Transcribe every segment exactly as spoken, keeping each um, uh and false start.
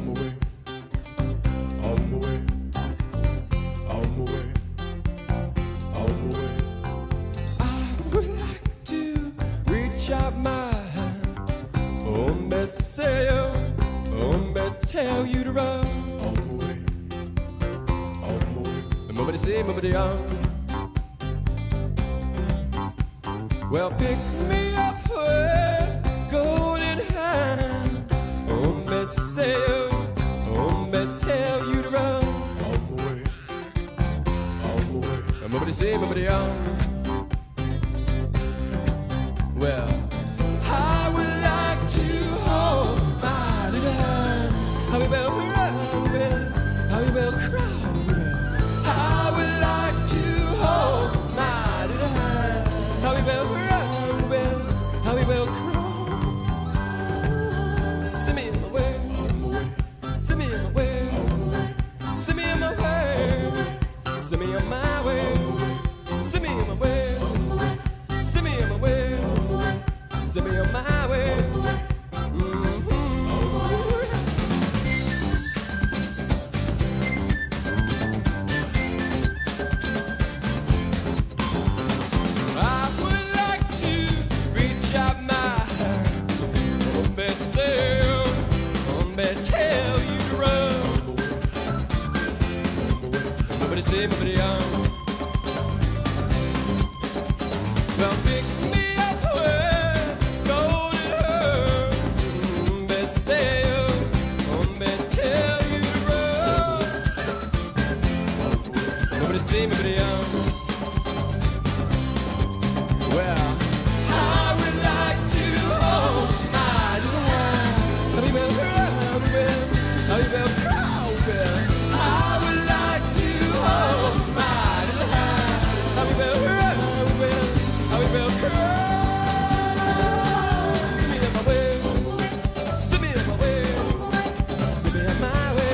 my way, on my way, on my way, on my way. I would like to reach out my hand, oh, me say, oh, me tell you to run. On my way, on my way. Nobody say, nobody on. Well, pick me up with golden hand. Oh, me say, oh, me tell you to run. On my way, on my way. Nobody say, nobody on. Well, I would like to hold my little hand. How we will run, how we will cry. I would like to hold my little hand. How we will run, will, how we will crawl. Send me in my way, send me in my way, send me in my way, send me on my way, send me in my way, send me in my way, send me on my way. Nobody on. Well, pick me up with golden hair. Mm, they say, oh, they tell you to run. Nobody say, nobody on. Well, I would like to hold my little hand. How you will run, how you will, how you will crawl, well. I would like to hold my little hand. How we will run, how we will, how we will crawl. Send me on my way, send me on my way, send me on my way.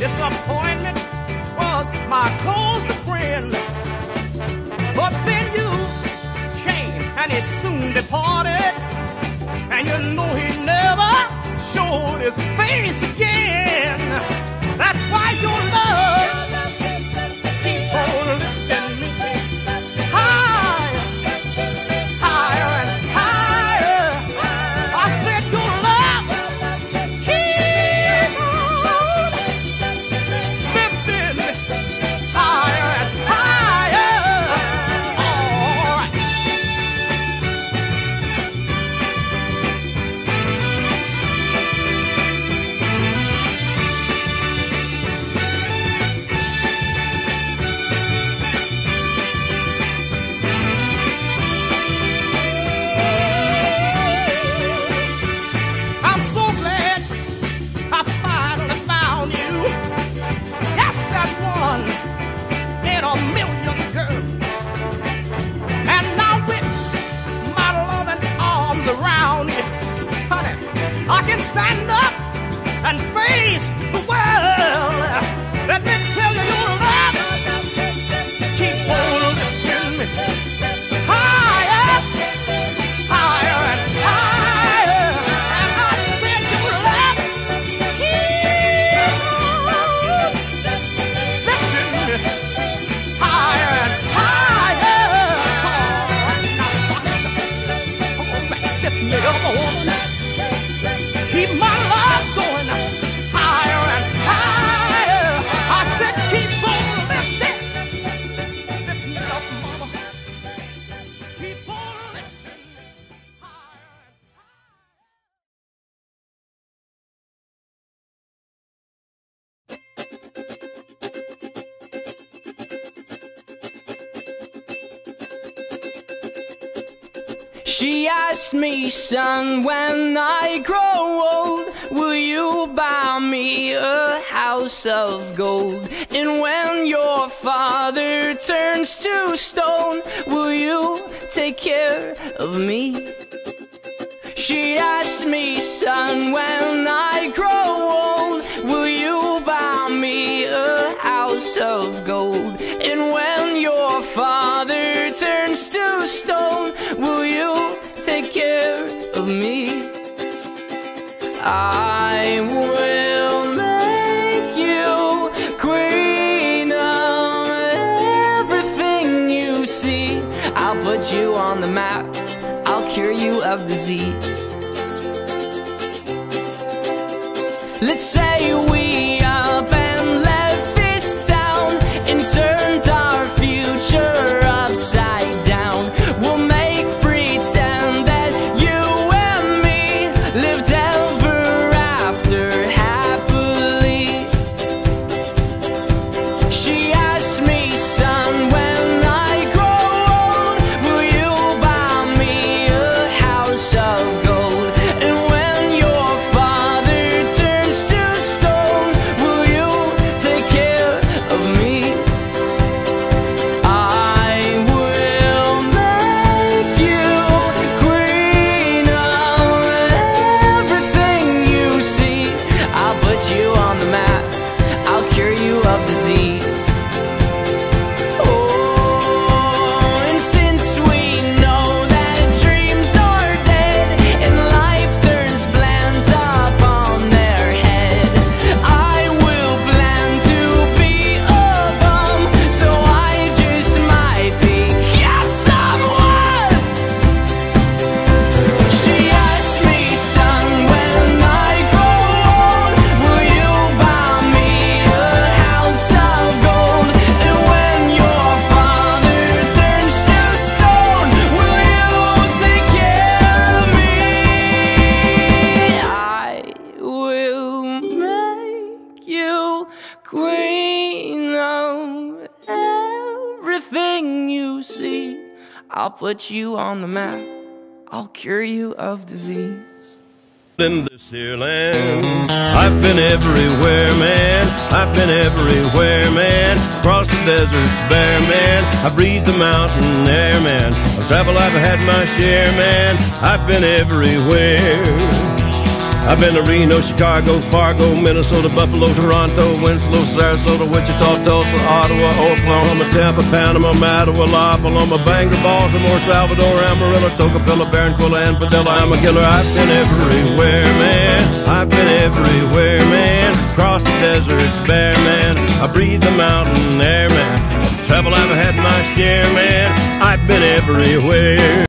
Disappointment was my closest friend, but then you came and he soon departed, and you know he never showed his face again. That's why your love keeps on lifting me higher, higher and higher. I said your love keeps on lifting me higher and higher. All right. I'm so glad I finally found you. Yes, that one in a million girls. And now with my loving arms around you, honey, I can stand up and face the world. Let me tell you, your love keep on lifting me higher, higher and higher. And I said your love keep on lifting me higher and higher. Now, sonnet, all right, lift me up, woman. Keep my love going higher and higher. I said keep on lifting, lift me up, mama. Keep on lifting higher and She asked me, son, when I grow old, will you buy me a house of gold? And when your father turns to stone, will you take care of me? She asked me, son, when I grow old, will you buy me a house of gold? And when your father turns to stone, will you take care of me? I will make you queen of everything you see. I'll put you on the map, I'll cure you of disease. Let's say we up and left this town and turned our future upside down. We'll make pretend that you and me lived ever after happily. She asked me, son, when I grow old, will you buy me a house of gold? And when your father turns to stone, will you take care of me? I will make you queen of everything you see. I'll put you on the map, I'll cure you of disease. Oh, and since we know that dreams are dead and life turns plans up on their head, I will plan to be a bum, so I just might become someone. She asked me, son, when I grow old, will you buy me a house of gold? And when your father turns to stone, will you take care of me? I will make you queen of everything you see. I'll put you on the map, I'll cure you of disease. In this here land, I've been everywhere, man. I've been everywhere, man. Across the deserts bare, man. I breathe the mountain air, man. Of travel I've had my share, man. I've been everywhere. I've been to Reno, Chicago, Fargo, Minnesota, Buffalo, Toronto, Winslow, Sarasota, Wichita, Tulsa, Ottawa, Oklahoma, Tampa, Panama, Mattawa, La Paloma, Bangor, Baltimore, Salvador, Amarillo, Tocopilla, Barranquilla, and Padilla. I'm a killer. I've been everywhere, man. I've been everywhere, man. Across the deserts bare, man. I breathe the mountain air, man. Travel, I've had my share, man. I've been everywhere.